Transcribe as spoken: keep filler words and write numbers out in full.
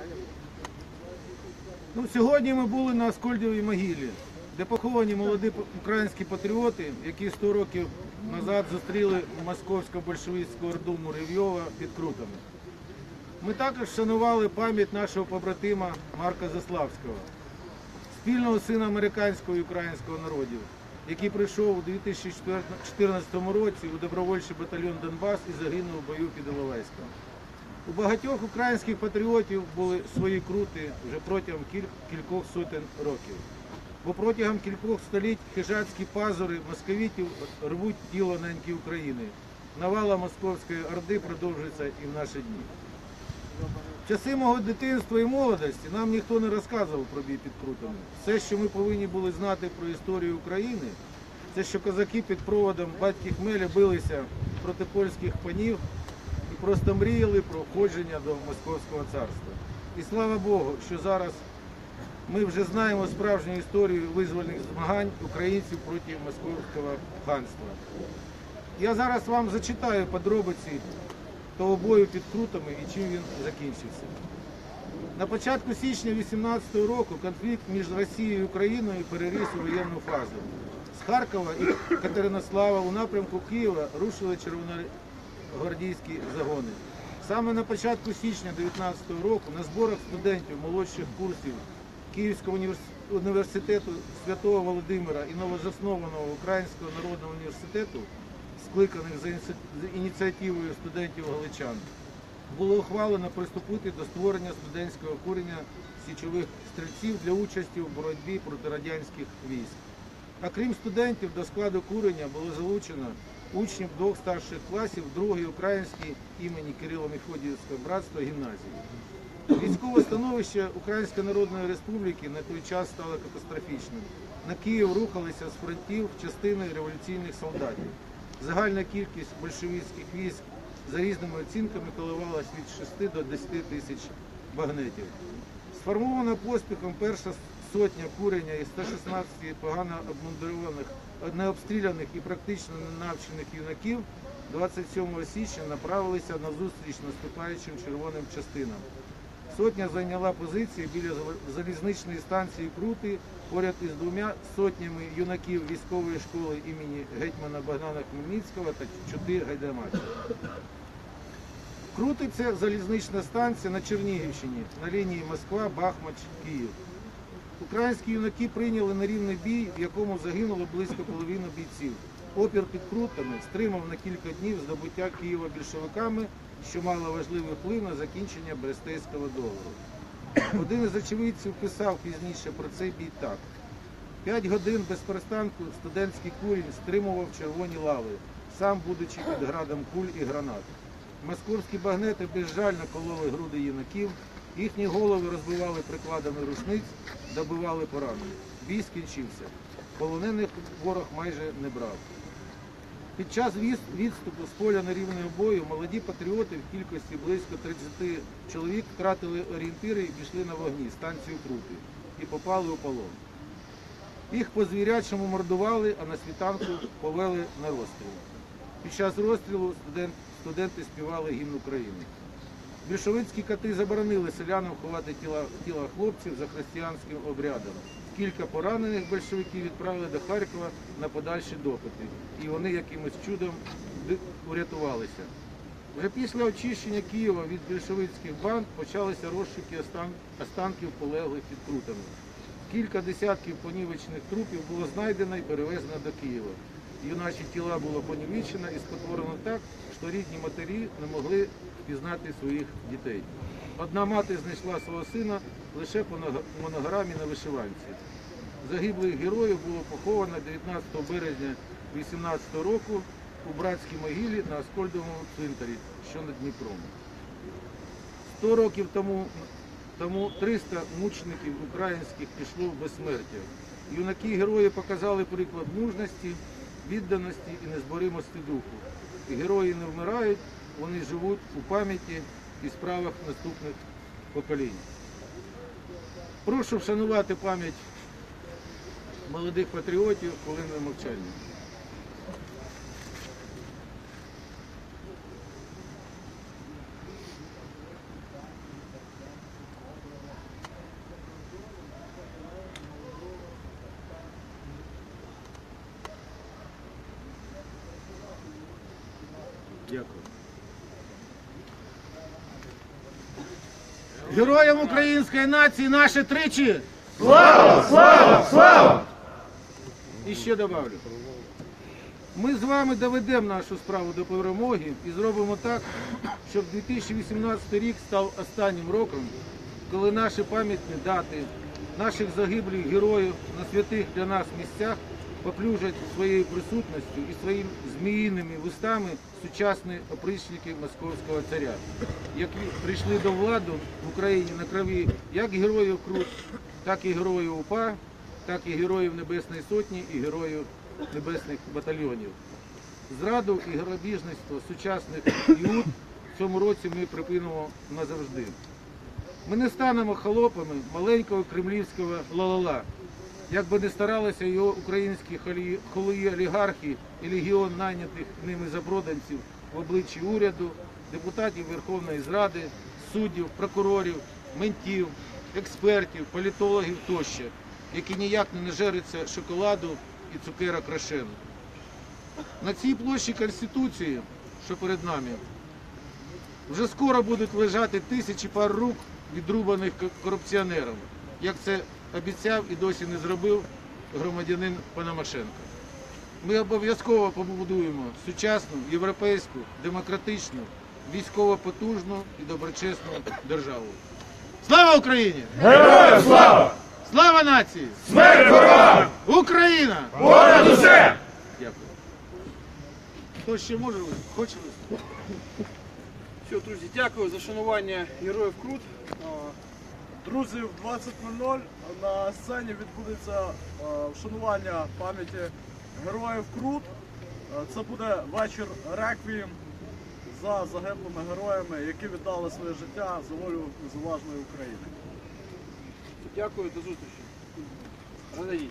Ну, сьогодні ми були на Аскольдовій могилі, де поховані молоді українські патріоти, які сто років назад зустріли московсько-большевицьку орду Муравйова під Крутами. Ми також вшанували пам'ять нашого побратима Марка Заславського, спільного сина американського і українського народів, який прийшов у дві тисячі чотирнадцятому році у добровольчий батальйон «Донбас» і загинув у бою під Іловайськом. У багатьох українських патріотів були свої крути вже протягом кількох сотень років. Бо протягом кількох століть хижацькі пазури московитів рвуть тіло неньки України. Навала московської орди продовжується і в наші дні. В часи мого дитинства і молодості нам ніхто не розказував про бій під Крутами. Все, що ми повинні були знати про історію України, це що козаки під проводом батьки Хмеля билися проти польських панів і просто мріяли про входження до Московського царства. І слава Богу, що зараз ми вже знаємо справжню історію визвольних змагань українців проти Московського ханства. Я зараз вам зачитаю подробиці того бою під Крутами і чим він закінчився. На початку січня вісімнадцятого року конфлікт між Росією і Україною переріс у воєнну фазу. З Харкова і Катеринослава у напрямку Києва рушили червоногвардійські загони. Саме на початку січня дев'ятнадцятого року на зборах студентів молодших курсів Київського університету Святого Володимира і новозаснованого Українського народного університету, скликаних за ініціативою студентів-галичан, було ухвалено приступити до створення студентського курення січових стрільців для участі у боротьбі проти радянських військ. А крім студентів, до складу курення було залучено учнів двох старших класів другої української імені Кирило-Мефодіївського братства гімназії. Військове становище Української Народної Республіки на той час стало катастрофічним. На Київ рухалися з фронтів частини революційних солдатів. Загальна кількість большевицьких військ за різними оцінками коливалась від шести до десяти тисяч багнетів. Сформована поспіхом перша сотня курення із ста шістнадцяти погано обмундированих, необстріляних і практично ненавчених юнаків двадцять сьомого січня направилися на зустріч наступаючим червоним частинам. Сотня зайняла позиції біля залізничної станції Крути поряд із двома сотнями юнаків військової школи імені гетьмана Богдана Хмельницького та чоти гайдамаків. Крути – це залізнична станція на Чернігівщині, на лінії Москва-Бахмач-Київ. Українські юнаки прийняли на рівний бій, в якому загинуло близько половини бійців. Опір під Крутами стримав на кілька днів здобуття Києва більшовиками, що мало важливий вплив на закінчення Брестейського договору. Один із очевидців писав пізніше про цей бій так. П'ять годин без перестанку студентський курінь стримував червоні лави, сам будучи під градом куль і гранат. Московські багнети безжально кололи груди юнаків, їхні голови розбивали прикладами рушниць, добивали поранених. Бій скінчився. Полонених ворог майже не брав. Під час відступу з поля нерівного бою молоді патріоти в кількості близько тридцяти чоловік втратили орієнтири і пішли на вогні станцію Крути і попали у полон. Їх по-звірячому мордували, а на світанку повели на розстріл. Під час розстрілу студент, студенти співали гімн України. Більшовицькі кати заборонили селянам ховати тіла, тіла хлопців за християнським обрядом. Кілька поранених большевиків відправили до Харкова на подальші допити, і вони якимось чудом урятувалися. Вже після очищення Києва від більшовицьких банд почалися розшуки останків полеглих під Крутами. Кілька десятків понівечених трупів було знайдено і перевезено до Києва. Юначі тіла було понівечено і спотворено так, що рідні матері не могли впізнати своїх дітей. Одна мати знайшла свого сина лише по монограмі на вишиванці. Загиблих героїв було поховано дев'ятнадцятого березня вісімнадцятого року у братській могилі на Аскольдовому цвинтарі, що над Дніпром. Сто років тому, тому триста мучеників українських пішло в безсмертя. Юнаки-герої показали приклад мужності, відданості і незборимості духу. І герої не вмирають, вони живуть у пам'яті і справах наступних поколінь. Прошу вшанувати пам'ять молодих патріотів хвилиною мовчання. Героям української нації наше тричі! Слава! Слава! Слава! І ще добавлю. Ми з вами доведемо нашу справу до перемоги і зробимо так, щоб дві тисячі вісімнадцятий рік став останнім роком, коли наші пам'ятні дати наших загиблих героїв на святих для нас місцях поплюжать своєю присутністю і своїми зміїними вустами сучасні опричники московського царя, які прийшли до влади в Україні на крові як героїв Крут, так і героїв УПА, так і героїв Небесної Сотні і героїв небесних батальйонів. Зраду і грабіжництво сучасних іуд в цьому році ми припинимо назавжди. Ми не станемо холопами маленького кремлівського ла-ла-ла, як би не старалися його українські холої олігархи і легіон найнятих ними запроданців в обличчі уряду, депутатів Верховної Ради, суддів, прокурорів, ментів, експертів, політологів тощо, які ніяк не нажериться шоколаду і цукерок Рошен. На цій площі Конституції, що перед нами, вже скоро будуть лежати тисячі пар рук, відрубаних корупціонером, як це обіцяв і досі не зробив громадянин Пономаренко. Ми обов'язково побудуємо сучасну, європейську, демократичну, військово потужну і доброчесну державу. Слава Україні! Героям слава! Слава нації! Смерть ворогам! Україна! Понад усе! Дякую. Хто ще може? Хоче? Все, друзі, дякую за шанування героїв Крут. Друзі, в двадцять нуль нуль на сцені відбудеться е, вшанування пам'яті героїв Крут. Е, Це буде вечір реквієм за загиблими героями, які віддали своє життя за волю незалежної України. Дякую, до зустрічі. Радій.